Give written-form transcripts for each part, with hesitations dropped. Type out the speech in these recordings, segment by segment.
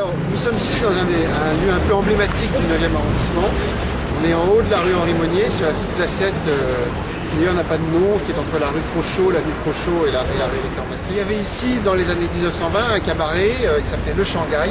Alors, nous sommes ici dans un lieu un peu emblématique du 9e arrondissement. On est en haut de la rue Henri Monnier, sur la petite placette qui d'ailleurs n'a pas de nom, qui est entre la rue Frochot, l'avenue Frochot et la rue Victor Massé. Il y avait ici, dans les années 1920, un cabaret qui s'appelait Le Shanghai,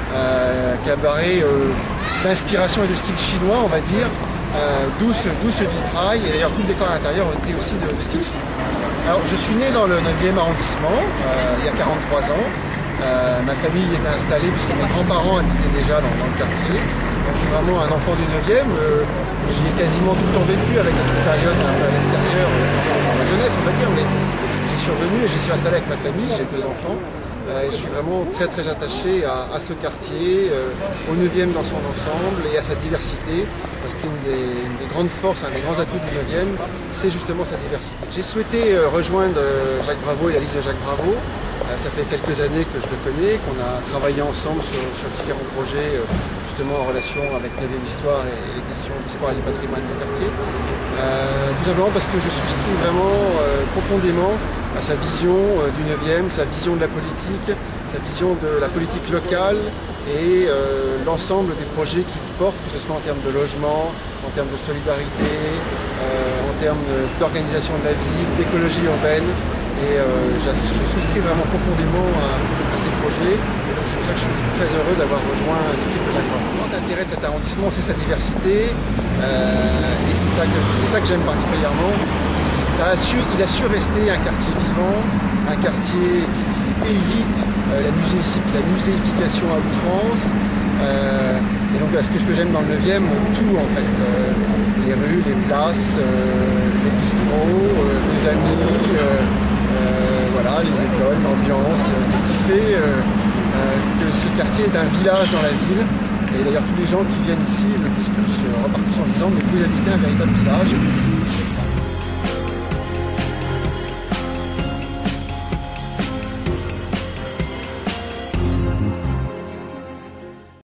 cabaret d'inspiration et de style chinois, on va dire, d'où ce vitrail, et d'ailleurs tout le décor à l'intérieur était aussi de style chinois. Alors, je suis né dans le 9e arrondissement, il y a 43 ans. Ma famille était installée puisque mes grands-parents habitaient déjà dans le quartier. Donc, je suis vraiment un enfant du 9e. J'y ai quasiment tout le temps vécu avec une période un peu à l'extérieur, dans ma jeunesse on va dire, mais j'y suis revenu et je suis installé avec ma famille, j'ai 2 enfants. Et je suis vraiment très attaché à ce quartier, au 9e dans son ensemble et à sa diversité, parce qu'une des grandes forces, un des grands atouts du 9e, c'est justement sa diversité. J'ai souhaité rejoindre Jacques Bravo et la liste de Jacques Bravo. Ça fait quelques années que je le connais, qu'on a travaillé ensemble sur différents projets, justement en relation avec 9e Histoire et les questions d'histoire et du patrimoine du quartier. Tout simplement parce que je souscris vraiment profondément à sa vision du 9e, sa vision de la politique, sa vision de la politique locale et l'ensemble des projets qu'il porte, que ce soit en termes de logement, en termes de solidarité, en termes d'organisation de la ville, d'écologie urbaine. Et je souscris vraiment profondément à ces projets. Et donc c'est pour ça que je suis très heureux d'avoir rejoint l'équipe de Jacques Bravo. L'intérêt de cet arrondissement, c'est sa diversité. Et c'est ça que j'aime particulièrement. Il a su rester un quartier vivant, un quartier qui évite la muséification à outrance. Et donc ce que j'aime dans le 9e, tout en fait. Les rues, les places, les bistrots, les amis. Voilà, les écoles, l'ambiance, tout ce qui fait que ce quartier est un village dans la ville. Et d'ailleurs tous les gens qui viennent ici le disent tous, repartent tous en disant mais vous habitez un véritable village.